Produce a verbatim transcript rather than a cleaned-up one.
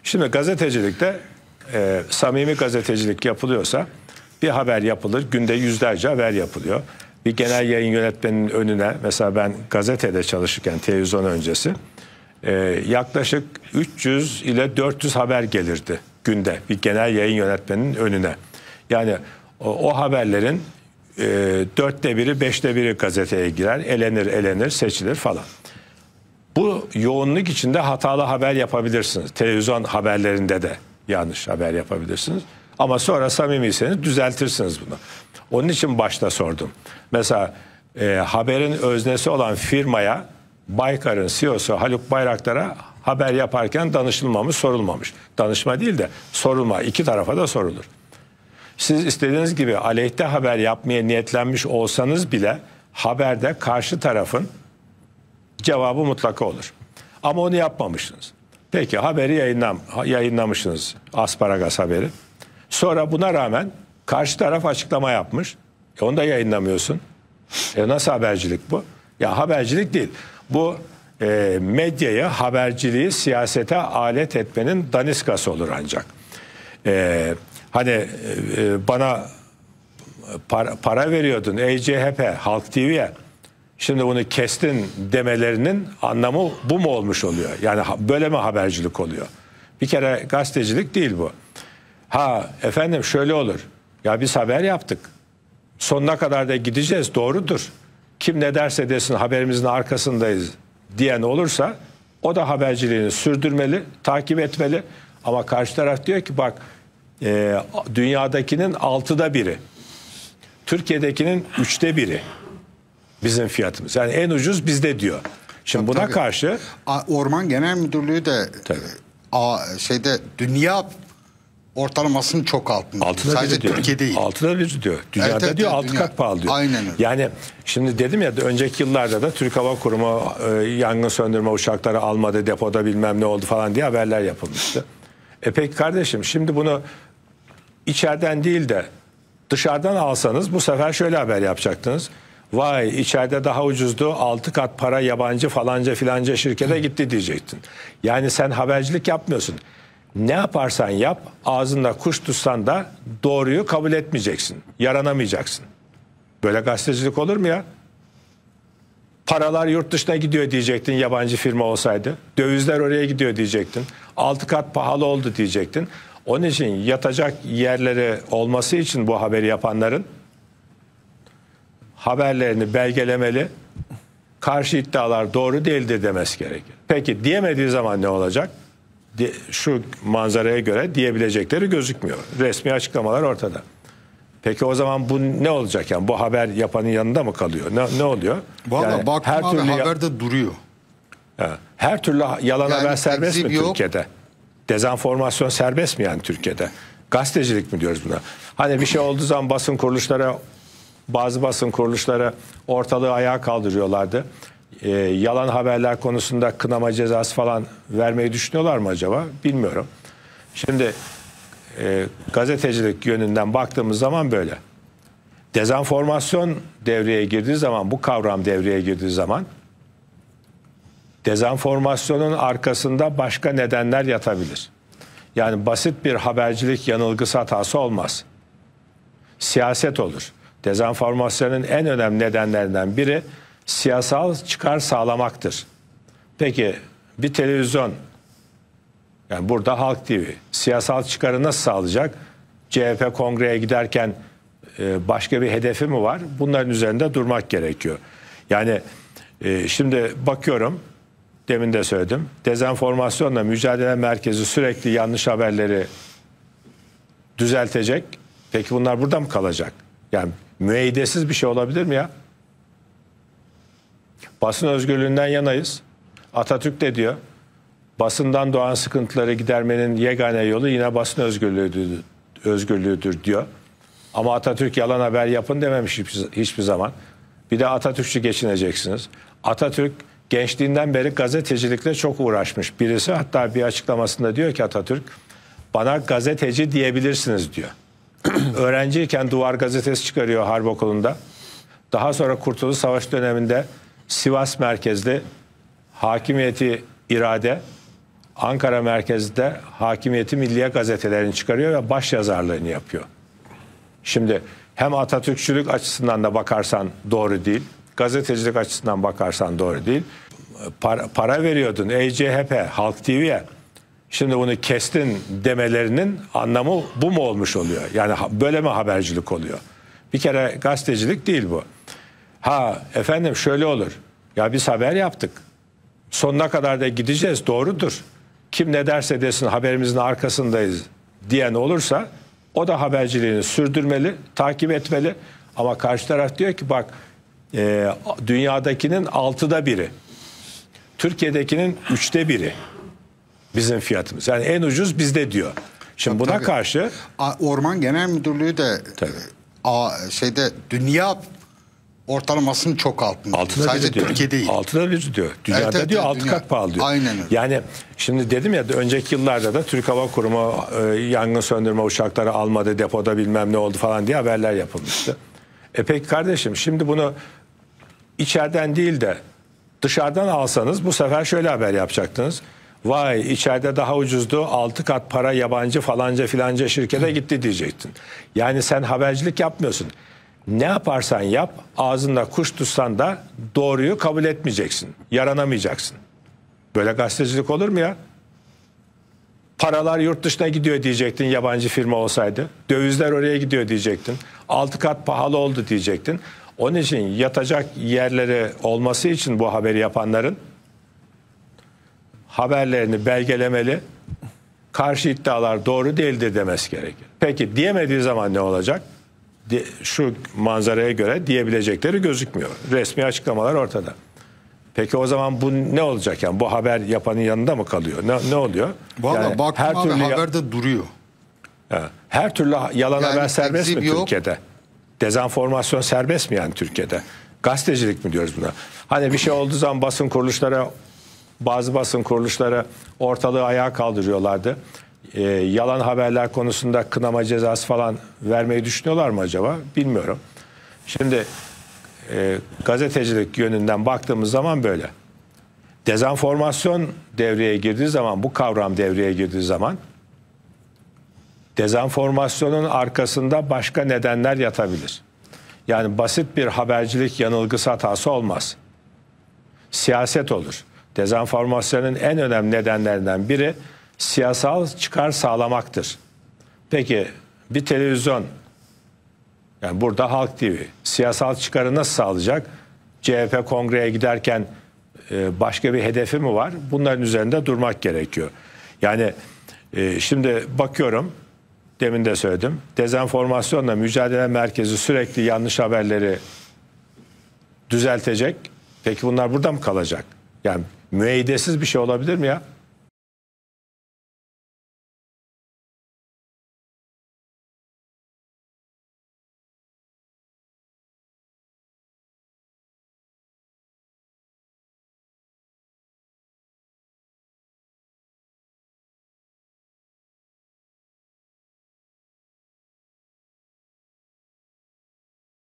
Şimdi gazetecilikte e, samimi gazetecilik yapılıyorsa bir haber yapılır. Günde yüzlerce haber yapılıyor. Bir genel yayın yönetmeninin önüne, mesela ben gazetede çalışırken televizyon öncesi e, yaklaşık üç yüz ile dört yüz haber gelirdi günde bir genel yayın yönetmeninin önüne. Yani o, o haberlerin e, dörtte biri, beşte biri gazeteye girer, elenir, elenir, seçilir falan. Bu yoğunluk içinde hatalı haber yapabilirsiniz. Televizyon haberlerinde de yanlış haber yapabilirsiniz. Ama sonra samimiyseniz düzeltirsiniz bunu. Onun için başta sordum. Mesela e, haberin öznesi olan firmaya Baykar'ın C E O'su Haluk Bayraktar'a haber yaparken danışılmamış, sorulmamış. Danışma değil de sorulma. İki tarafa da sorulur. Siz istediğiniz gibi aleyhte haber yapmaya niyetlenmiş olsanız bile haberde karşı tarafın cevabı mutlaka olur. Ama onu yapmamışsınız. Peki haberi yayınlam yayınlamışsınız, asparagas haberi. Sonra buna rağmen karşı taraf açıklama yapmış. E onu da yayınlamıyorsun. E nasıl habercilik bu? Ya habercilik değil. Bu e, medyayı, haberciliği siyasete alet etmenin daniskası olur ancak. E, hani e, bana para, para veriyordun ey C H P, Halk T V'ye. Şimdi bunu kestin demelerinin anlamı bu mu olmuş oluyor? Yani böyle mi habercilik oluyor? Bir kere gazetecilik değil bu. Ha efendim şöyle olur. Ya biz haber yaptık. Sonuna kadar da gideceğiz. Doğrudur. Kim ne derse desin haberimizin arkasındayız diyen olursa o da haberciliğini sürdürmeli, takip etmeli. Ama karşı taraf diyor ki bak e, dünyadakinin altıda biri. Türkiye'dekinin üçte biri. Bizim fiyatımız. Yani en ucuz bizde diyor. Şimdi tabii, buna tabii. karşı Orman Genel Müdürlüğü de tabii. a, şeyde dünya ortalamasının çok altında. Altıda Sadece biri diyor. Türkiye değil. Altıda biri diyor. Dünyada evet, evet, diyor altı dünya. kat pahalı diyor. Aynen öyle. Yani şimdi dedim ya önceki yıllarda da Türk Hava Kurumu e, yangın söndürme uçakları almadı, depoda bilmem ne oldu falan diye haberler yapılmıştı. E peki kardeşim şimdi bunu içeriden değil de dışarıdan alsanız bu sefer şöyle haber yapacaktınız. Vay içeride daha ucuzdu, altı kat para yabancı falanca filanca şirkete gitti diyecektin. Yani sen habercilik yapmıyorsun. Ne yaparsan yap, ağzında kuş tutsan da doğruyu kabul etmeyeceksin. Yaranamayacaksın. Böyle gazetecilik olur mu ya? Paralar yurt dışına gidiyor diyecektin yabancı firma olsaydı. Dövizler oraya gidiyor diyecektin. Altı kat pahalı oldu diyecektin. Onun için yatacak yerleri olması için bu haberi yapanların haberlerini belgelemeli, karşı iddialar doğru değildir demesi gerekir. Peki diyemediği zaman ne olacak? Şu manzaraya göre diyebilecekleri gözükmüyor. Resmi açıklamalar ortada. Peki o zaman bu ne olacak yani? Bu haber yapanın yanında mı kalıyor? Ne, ne oluyor? Valla yani baktım her abi türlü haberde duruyor. Her türlü yalan yani haber serbest mi yok. Türkiye'de? Dezenformasyon serbest mi yani Türkiye'de? Gazetecilik mi diyoruz buna? Hani bir şey olduğu zaman basın kuruluşları Bazı basın kuruluşları ortalığı ayağa kaldırıyorlardı. Ee, yalan haberler konusunda kınama cezası falan vermeyi düşünüyorlar mı acaba? Bilmiyorum. Şimdi e, gazetecilik yönünden baktığımız zaman böyle. Dezenformasyon devreye girdiği zaman, bu kavram devreye girdiği zaman dezenformasyonun arkasında başka nedenler yatabilir. Yani basit bir habercilik yanılgısı hatası olmaz. Siyaset olur. Dezenformasyonun en önemli nedenlerinden biri siyasal çıkar sağlamaktır. Peki bir televizyon, yani burada Halk T V siyasal çıkarı nasıl sağlayacak? C H P kongreye giderken e, başka bir hedefi mi var? Bunların üzerinde durmak gerekiyor. Yani e, şimdi bakıyorum, demin de söyledim, dezenformasyonla mücadele merkezi sürekli yanlış haberleri düzeltecek. Peki bunlar burada mı kalacak? Yani müeyyidesiz bir şey olabilir mi ya? Basın özgürlüğünden yanayız. Atatürk de diyor, basından doğan sıkıntıları gidermenin yegane yolu yine basın özgürlüğüdür, özgürlüğüdür diyor. Ama Atatürk yalan haber yapın dememiş hiçbir, hiçbir zaman. Bir de Atatürkçü geçineceksiniz. Atatürk gençliğinden beri gazetecilikle çok uğraşmış birisi. Hatta bir açıklamasında diyor ki Atatürk, bana gazeteci diyebilirsiniz diyor. Öğrenciyken Duvar gazetesi çıkarıyor Harp Okulu'nda. Daha sonra Kurtuluş Savaşı döneminde Sivas merkezli Hakimiyeti İrade Ankara merkezde Hakimiyeti Milliye gazetelerini çıkarıyor ve baş yazarlığını yapıyor. Şimdi hem Atatürkçülük açısından da bakarsan doğru değil, gazetecilik açısından bakarsan doğru değil. Para, para veriyordun ey C H P, Halk T V'ye. Şimdi bunu kestin demelerinin anlamı bu mu olmuş oluyor? Yani böyle mi habercilik oluyor? Bir kere gazetecilik değil bu. Ha efendim şöyle olur. Ya biz haber yaptık. Sonuna kadar da gideceğiz, doğrudur. Kim ne derse desin haberimizin arkasındayız diyen olursa o da haberciliğini sürdürmeli, takip etmeli. Ama karşı taraf diyor ki bak e, dünyadakinin altıda biri, Türkiye'dekinin üçte biri bizim fiyatımız. Yani en ucuz bizde diyor. Şimdi Tabii, buna tabii. karşı Orman Genel Müdürlüğü de Tabii. e, a, şeyde dünya ortalamasının çok altında. altıda Sadece biri diyor. Türkiye değil. Altıda biri diyor. Dünyada Evet, evet, diyor evet, altı dünya. kat pahalı diyor. Aynen öyle. Yani şimdi dedim ya önceki yıllarda da Türk Hava Kurumu e, yangın söndürme uçakları almadı, depoda bilmem ne oldu falan diye haberler yapılmıştı. E peki kardeşim şimdi bunu içeriden değil de dışarıdan alsanız bu sefer şöyle haber yapacaktınız. Vay içeride daha ucuzdu, altı kat para yabancı falanca filanca şirkete gitti diyecektin. Yani sen habercilik yapmıyorsun. Ne yaparsan yap ağzında kuş tutsan da doğruyu kabul etmeyeceksin. Yaranamayacaksın. Böyle gazetecilik olur mu ya? Paralar yurt dışına gidiyor diyecektin yabancı firma olsaydı. Dövizler oraya gidiyor diyecektin. Altı kat pahalı oldu diyecektin. Onun için yatacak yerleri olması için bu haberi yapanların haberlerini belgelemeli, karşı iddialar doğru değildir demesi gerekir. Peki diyemediği zaman ne olacak? Şu manzaraya göre diyebilecekleri gözükmüyor. Resmi açıklamalar ortada. Peki o zaman bu ne olacak? Yani bu haber yapanın yanında mı kalıyor? Ne, ne oluyor? Valla yani baktım her abi türlü haberde duruyor. ya, her türlü yalan Yani haber serbest mi tekzip yok. Türkiye'de? Dezenformasyon serbest mi yani Türkiye'de? Gazetecilik mi diyoruz buna? Hani bir şey olduğu zaman basın kuruluşları, bazı basın kuruluşları ortalığı ayağa kaldırıyorlardı. Ee, yalan haberler konusunda kınama cezası falan vermeyi düşünüyorlar mı acaba? Bilmiyorum. Şimdi e, gazetecilik yönünden baktığımız zaman böyle. Dezenformasyon devreye girdiği zaman, bu kavram devreye girdiği zaman dezenformasyonun arkasında başka nedenler yatabilir. Yani basit bir habercilik yanılgısı hatası olmaz. Siyaset olur. Dezenformasyonun en önemli nedenlerinden biri siyasal çıkar sağlamaktır. Peki bir televizyon, yani burada Halk T V siyasal çıkarı nasıl sağlayacak? C H P kongreye giderken e, başka bir hedefi mi var? Bunların üzerinde durmak gerekiyor. Yani e, şimdi bakıyorum, demin de söyledim, dezenformasyonla mücadele merkezi sürekli yanlış haberleri düzeltecek. Peki bunlar burada mı kalacak? Yani müeyyidesiz bir şey olabilir mi ya?